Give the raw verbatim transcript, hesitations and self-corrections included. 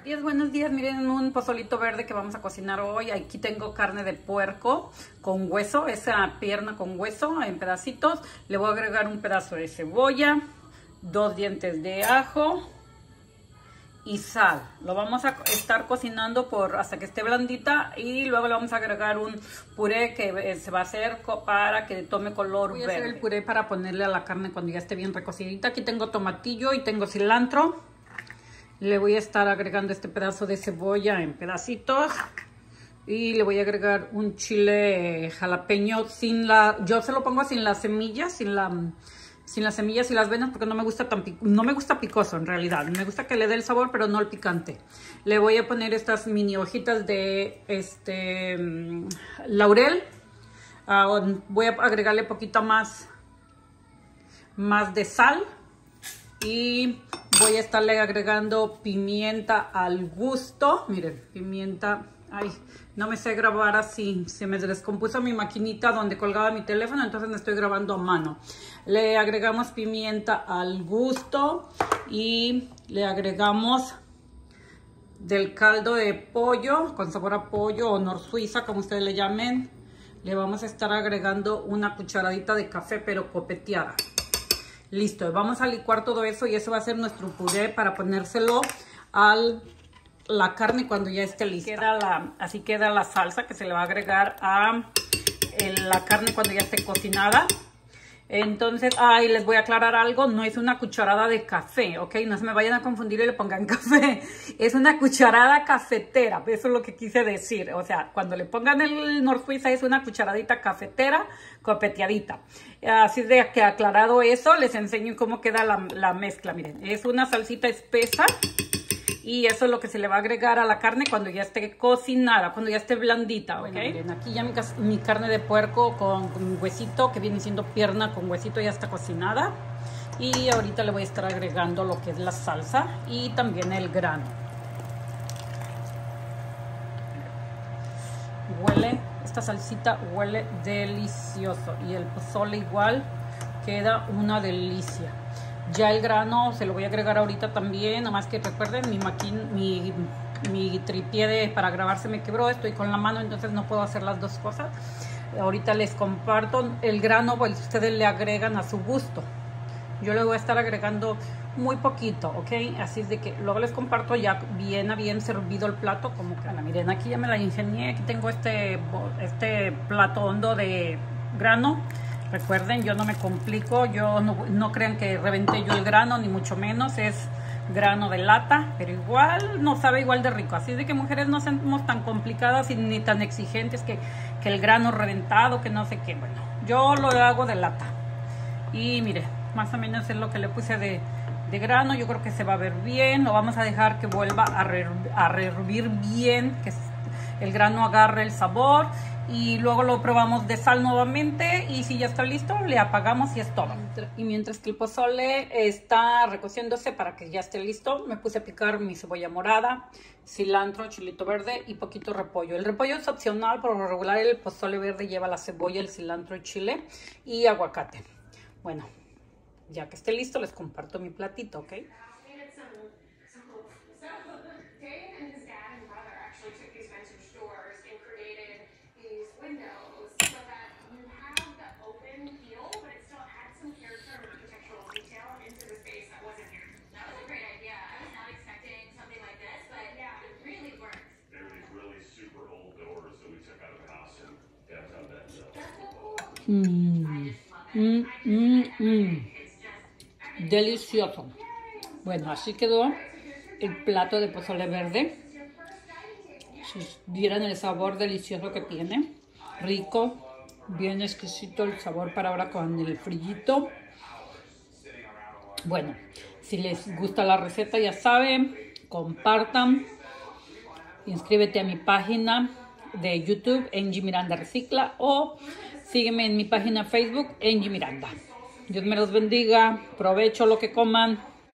días, buenos días. Miren, un pozolito verde que vamos a cocinar hoy. Aquí tengo carne de puerco con hueso, esa pierna con hueso en pedacitos. Le voy a agregar un pedazo de cebolla, dos dientes de ajo y sal. Lo vamos a estar cocinando por hasta que esté blandita y luego le vamos a agregar un puré que se va a hacer para que tome color verde. Voy a hacer el puré para ponerle a la carne cuando ya esté bien recocidita. Aquí tengo tomatillo y tengo cilantro. Le voy a estar agregando este pedazo de cebolla en pedacitos y le voy a agregar un chile jalapeño sin la, yo se lo pongo sin las semillas, sin la, sin las semillas y las venas porque no me gusta tan no me gusta picoso en realidad. Me gusta que le dé el sabor, pero no el picante. Le voy a poner estas mini hojitas de este laurel. Uh, voy a agregarle poquito más, más de sal. Y voy a estarle agregando pimienta al gusto. Miren, pimienta. Ay, no me sé grabar así. Se me descompuso mi maquinita donde colgaba mi teléfono, entonces me estoy grabando a mano. Le agregamos pimienta al gusto y le agregamos del caldo de pollo con sabor a pollo o nor suiza, como ustedes le llamen. Le vamos a estar agregando una cucharadita de café, pero copeteada. Listo, vamos a licuar todo eso y eso va a ser nuestro puré para ponérselo a la carne cuando ya esté lista. Queda la, así queda la salsa que se le va a agregar a la carne cuando ya esté cocinada. Entonces, ay, les voy a aclarar algo, no es una cucharada de café, ¿ok? No se me vayan a confundir y le pongan café. Es una cucharada cafetera, eso es lo que quise decir. O sea, cuando le pongan el nor suiza es una cucharadita cafetera copeteadita. Así de que aclarado eso, les enseño cómo queda la, la mezcla. Miren, es una salsita espesa. Y eso es lo que se le va a agregar a la carne cuando ya esté cocinada, cuando ya esté blandita, ¿ok? Bueno, miren, aquí ya mi, mi carne de puerco con, con huesito, que viene siendo pierna con huesito, ya está cocinada. Y ahorita le voy a estar agregando lo que es la salsa y también el grano. Huele, esta salsita huele delicioso. Y el pozole igual queda una delicia. Ya el grano se lo voy a agregar ahorita también, nada más que recuerden, mi maquin, mi, mi tripié de, para grabar se me quebró, estoy con la mano, entonces no puedo hacer las dos cosas. Ahorita les comparto el grano, pues ustedes le agregan a su gusto. Yo le voy a estar agregando muy poquito, ¿ok? Así es de que luego les comparto ya bien a bien servido el plato. Como que, bueno, miren, aquí ya me la ingenié, aquí tengo este, este plato hondo de grano. Recuerden, yo no me complico, yo no, no crean que reventé yo el grano, ni mucho menos, es grano de lata, pero igual no sabe igual de rico. Así de que mujeres no seamos tan complicadas y ni tan exigentes que, que el grano reventado, que no sé qué. Bueno, yo lo hago de lata. Y mire, más o menos es lo que le puse de, de grano, yo creo que se va a ver bien. Lo vamos a dejar que vuelva a, re, a rehervir bien, que el grano agarre el sabor. Y luego lo probamos de sal nuevamente y si ya está listo, le apagamos y es todo. Y mientras que el pozole está recociéndose para que ya esté listo, me puse a picar mi cebolla morada, cilantro, chilito verde y poquito repollo. El repollo es opcional, por lo regular el pozole verde lleva la cebolla, el cilantro, el chile y aguacate. Bueno, ya que esté listo, les comparto mi platito, ¿ok? Mm, mm, mm, mm. Delicioso. Bueno, así quedó el plato de pozole verde. Si vieran el sabor delicioso que tiene, rico, bien exquisito el sabor para ahora con el frillito. Bueno, si les gusta la receta ya saben, compartan, inscríbete a mi página de YouTube, Angie Miranda Recicla, o sígueme en mi página Facebook, Angie Miranda. Dios me los bendiga, provecho lo que coman.